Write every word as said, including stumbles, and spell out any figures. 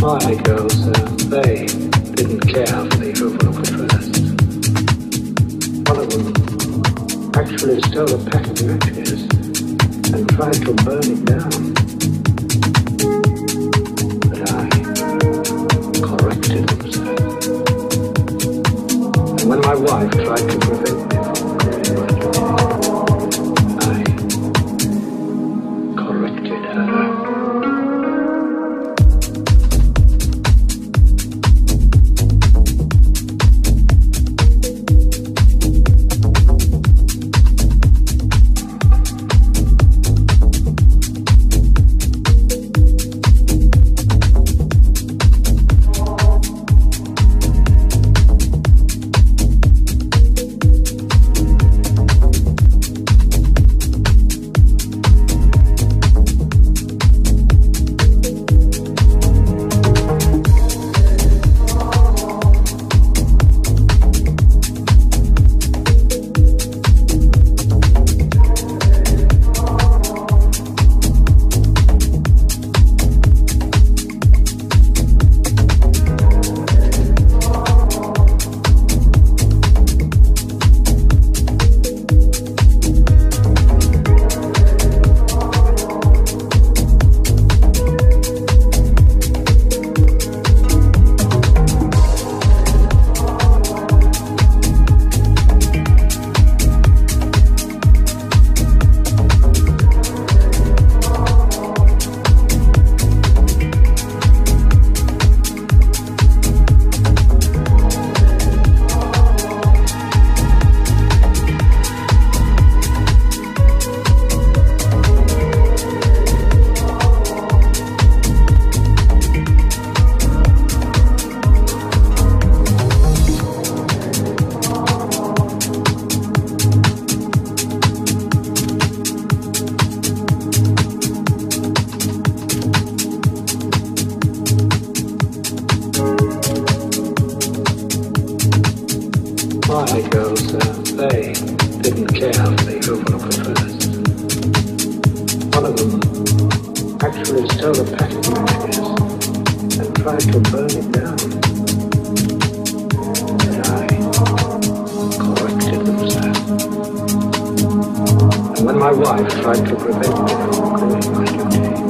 My girls, uh, they didn't care for the overlook at first. One of them actually stole a pack of matches and tried to burn it down. But I corrected them, sir. And when my wife tried to prevent me from doing my duty, I corrected her. My girls, uh, they didn't care for the overlook at first. One of them actually stole a pack of matches and tried to burn it down. But I corrected them, sir. And when my wife tried to prevent me from doing my duty,